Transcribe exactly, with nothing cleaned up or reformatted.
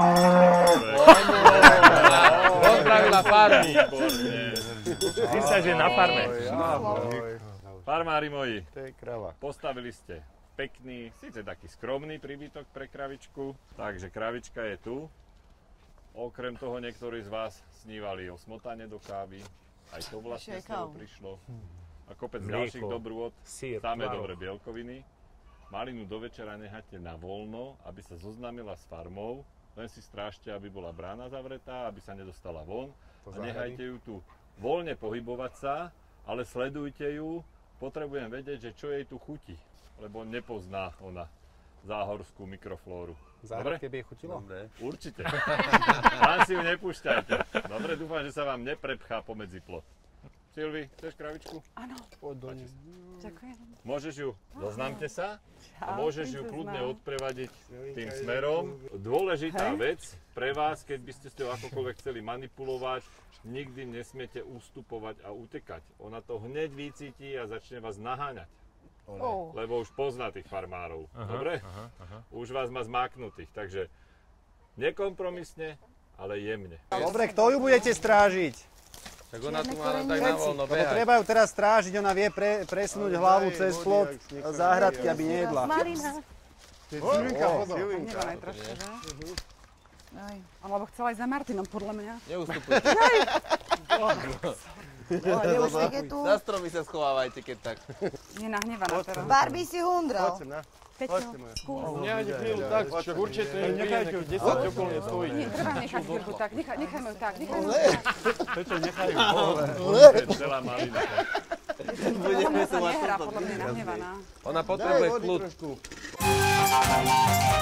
Pozdravila farmu. Ty sa, že na farme. Farmári moji, krava. Postavili ste pekný, síce taký skromný príbytok pre kravičku, takže kravička je tu. Okrem toho niektorí z vás snívali o smotane do kávy, aj to vlastne s ňou prišlo. A kopec ďalších dobrôt, samé dobré bielkoviny. Malinu do večera nechajte na voľno, aby sa zoznámila s farmou, len si strážte, aby bola brána zavretá, aby sa nedostala von. A nechajte ju tu voľne pohybovať sa, ale sledujte ju. Potrebujem vedieť, že čo jej tu chutí, lebo nepozná ona záhorskú mikroflóru. Záhradke by jej chutilo? Dobre. Určite. Tam si ju nepúšťajte. Dobre, dúfam, že sa vám neprepchá pomedzi plot. Silvi, chceš kravičku? Áno. Ďakujem. Môžeš ju, zoznámte sa, a môžeš ju kľudne odprevadiť tým smerom. Dôležitá vec pre vás, keď by ste s ňou akokoľvek chceli manipulovať, nikdy nesmiete ustupovať a utekať. Ona to hneď vycíti a začne vás naháňať. Oh. Lebo už pozná tých farmárov. Aha, dobre? Aha, aha. Už vás má zmáknutých. Takže nekompromisne, ale jemne. Dobre, kto ju budete strážiť? Tak ona tu má tak na voľno behať. Treba ju teraz strážiť, ona vie pre, presunúť hlavu cez plot záhradky, aby nejedla. Malina. Silinka, pozor. Hnevá najtrošku, že? Aj, alebo chcela aj za Martinom, podľa mňa. Neustupujte. Za stromy sa schovávajte, keď tak. Je nahnevaná teraz. Barbie si hundral. Peťo, skús. Nehajte chvíľu tak, však určite nechajte ju desať okolo nestojí. Nie, treba nechať chvíľku tak, nechajme ju tak, nechajme ju tak. Peťo, nechaj ju. Celá malina. Ona sa nehrá, podľa mňa nahnevaná. Ona potrebuje kľud.